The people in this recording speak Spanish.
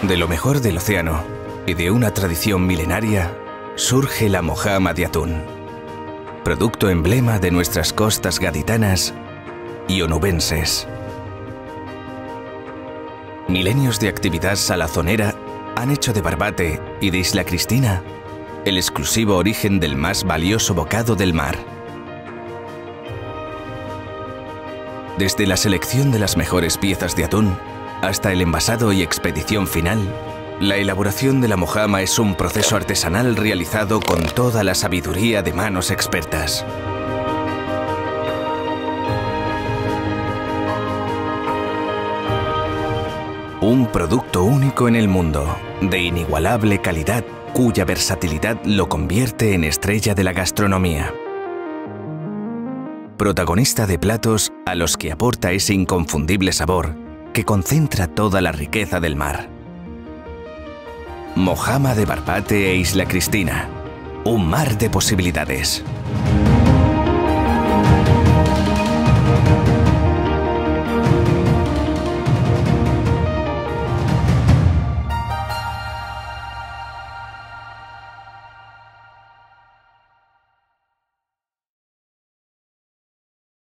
De lo mejor del océano y de una tradición milenaria surge la mojama de atún, producto emblema de nuestras costas gaditanas y onubenses. Milenios de actividad salazonera han hecho de Barbate y de Isla Cristina el exclusivo origen del más valioso bocado del mar. Desde la selección de las mejores piezas de atún hasta el envasado y expedición final, la elaboración de la mojama es un proceso artesanal realizado con toda la sabiduría de manos expertas. Un producto único en el mundo, de inigualable calidad, cuya versatilidad lo convierte en estrella de la gastronomía. Protagonista de platos a los que aporta ese inconfundible sabor que concentra toda la riqueza del mar. Mojama de Barbate e Isla Cristina. Un mar de posibilidades.